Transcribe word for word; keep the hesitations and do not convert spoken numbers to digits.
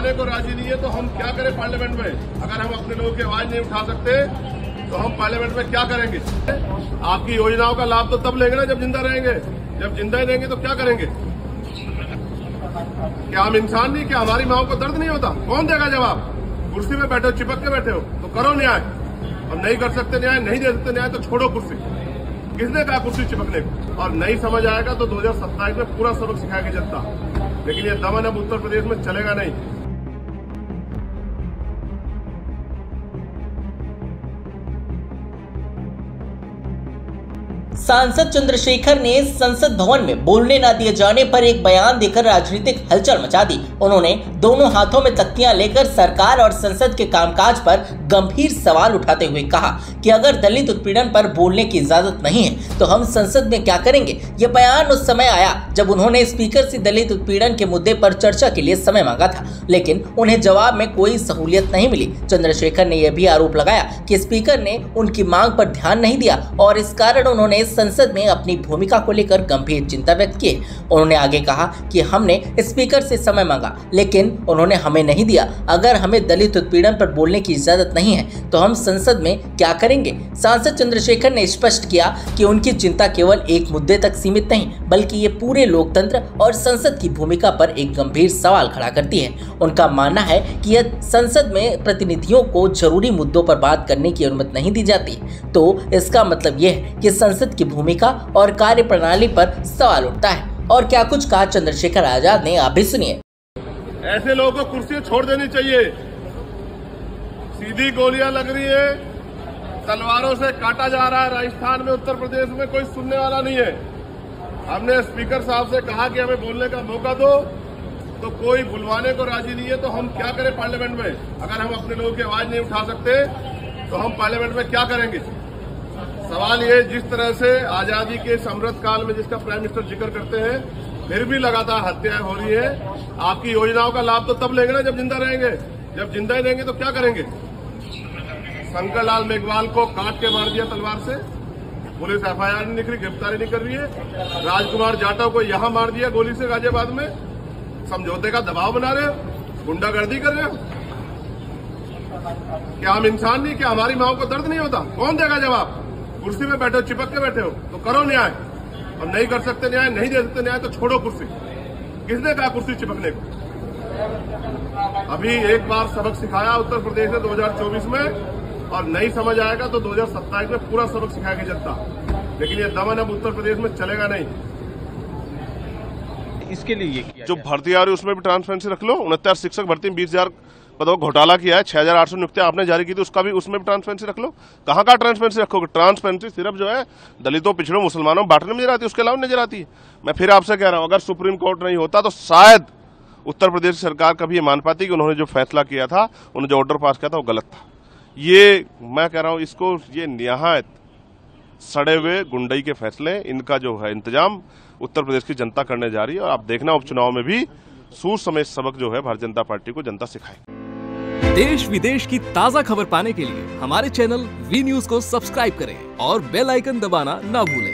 बुलवाने को राजी नहीं है तो हम क्या करें पार्लियामेंट में? अगर हम अपने लोगों की आवाज नहीं उठा सकते तो हम पार्लियामेंट में क्या करेंगे? आपकी योजनाओं का लाभ तो तब लेंगे ना जब जिंदा रहेंगे। जब जिंदा ही रहेंगे तो क्या करेंगे? क्या हम इंसान नहीं? क्या हमारी माओ को दर्द नहीं होता? कौन देगा जवाब? कुर्सी में बैठे हो, चिपक के बैठे हो तो करो न्याय। हम नहीं कर सकते न्याय, नहीं दे सकते न्याय तो छोड़ो कुर्सी। किसने कहा कुर्सी चिपकने को? और नहीं समझ आएगा तो दो हजार सत्ताईस में पूरा सबक सिखाएगी जनता। लेकिन ये दमन अब उत्तर प्रदेश में चलेगा नहीं। सांसद चंद्रशेखर ने संसद भवन में बोलने न दिए जाने पर एक बयान देकर राजनीतिक हलचल मचा दी। उन्होंने दोनों हाथों में तख्तियां लेकर सरकार और संसद के कामकाज पर गंभीर सवाल उठाते हुए कहा कि अगर दलित उत्पीड़न पर बोलने की इजाजत नहीं है तो हम संसद में क्या करेंगे। यह बयान उस समय आया जब उन्होंने स्पीकर से दलित उत्पीड़न के मुद्दे पर चर्चा के लिए समय मांगा था, लेकिन उन्हें जवाब में कोई सहूलियत नहीं मिली। चंद्रशेखर ने यह भी आरोप लगाया कि स्पीकर ने उनकी मांग पर ध्यान नहीं दिया और इस कारण उन्होंने संसद में अपनी भूमिका को लेकर गंभीर चिंता व्यक्त की। उन्होंने आगे कहा कि हमने स्पीकर से समय मांगा लेकिन उन्होंने हमें नहीं दिया। अगर हमें दलित उत्पीड़न पर बोलने की इजाजत नहीं है तो हम संसद में क्या करेंगे। सांसद चंद्रशेखर ने स्पष्ट किया कि उनकी चिंता केवल एक मुद्दे तक सीमित नहीं बल्कि ये पूरे लोकतंत्र और संसद की भूमिका पर एक गंभीर सवाल खड़ा करती है। उनका मानना है कि यह संसद में प्रतिनिधियों को जरूरी मुद्दों पर बात करने की अनुमति नहीं दी जाती तो इसका मतलब यह है कि संसद की भूमिका और कार्य प्रणाली पर सवाल उठता है। और क्या कुछ कहा चंद्रशेखर आजाद ने, आप भी सुनिए। ऐसे लोगों को कुर्सी छोड़ देनी चाहिए। सीधी गोलियां लग रही है, तलवारों से काटा जा रहा है राजस्थान में, उत्तर प्रदेश में कोई सुनने वाला नहीं है। हमने स्पीकर साहब से कहा कि हमें बोलने का मौका दो तो कोई बुलवाने को राजी नहीं है तो हम क्या करें पार्लियामेंट में? अगर हम अपने लोगों की आवाज नहीं उठा सकते तो हम पार्लियामेंट में क्या करेंगे? सवाल ये, जिस तरह से आजादी के अमृत काल में जिसका प्राइम मिनिस्टर जिक्र करते हैं फिर भी लगातार हत्याएं हो रही है। आपकी योजनाओं का लाभ तो तब लेंगे ना जब जिंदा रहेंगे। जब जिंदा ही रहेंगे तो क्या करेंगे? शंकर लाल मेघवाल को काट के मार दिया तलवार से, पुलिस एफ आई आर नहीं लिख रही, गिरफ्तारी नहीं कर रही है। राजकुमार जाटव को यहां मार दिया गोली से गाजियाबाद में। समझौते का दबाव बना रहे हो, गुंडागर्दी कर रहे हो। क्या हम इंसान नहीं? क्या हमारी माओ को दर्द नहीं होता? कौन देगा जवाब? कुर्सी में बैठे हो, चिपक के बैठे हो तो करो न्याय। हम नहीं कर सकते न्याय, नहीं दे सकते न्याय तो छोड़ो कुर्सी। किसने कहा कुर्सी चिपकने को? अभी एक बार सबक सिखाया उत्तर प्रदेश ने दो हजार चौबीस में और नहीं समझ आएगा तो दो हजार सत्ताईस में पूरा सबक सिखाएगी जनता। लेकिन ये दमन अब उत्तर प्रदेश में चलेगा नहीं। इसके लिए ये किया जो भर्ती आ रही है उसमें भी ट्रांसपेरेंसी रख लो। उनहत्तर शिक्षक भर्ती में बीस हजार पदों घोटाला किया है, छह हजार आठ सौ नियुक्तियां आपने जारी की थी, उसका भी उसमें भी ट्रांसपेरेंसी रख लो। कहाँ का ट्रांसपेरेंसी रखोगे? ट्रांसपेरेंसी सिर्फ जो है दलितों, पिछड़ों, मुसलमानों बांटने में नजर आती है, उसके अलावा नजर आती है। मैं फिर आपसे कह रहा हूं, अगर सुप्रीम कोर्ट नहीं होता तो शायद उत्तर प्रदेश सरकार कभी ये मान पाती कि उन्होंने जो फैसला किया था, उन्होंने जो ऑर्डर पास किया था वो गलत था। ये मैं कह रहा हूं, इसको ये निहायत सड़े हुए गुंडई के फैसले, इनका जो है इंतजाम उत्तर प्रदेश की जनता करने जा रही है। और आप देखना उपचुनाव में भी सूर समेत सबक जो है भारतीय जनता पार्टी को जनता सिखाएगी। देश विदेश की ताजा खबर पाने के लिए हमारे चैनल वी न्यूज को सब्सक्राइब करें और बेल आइकन दबाना ना भूलें।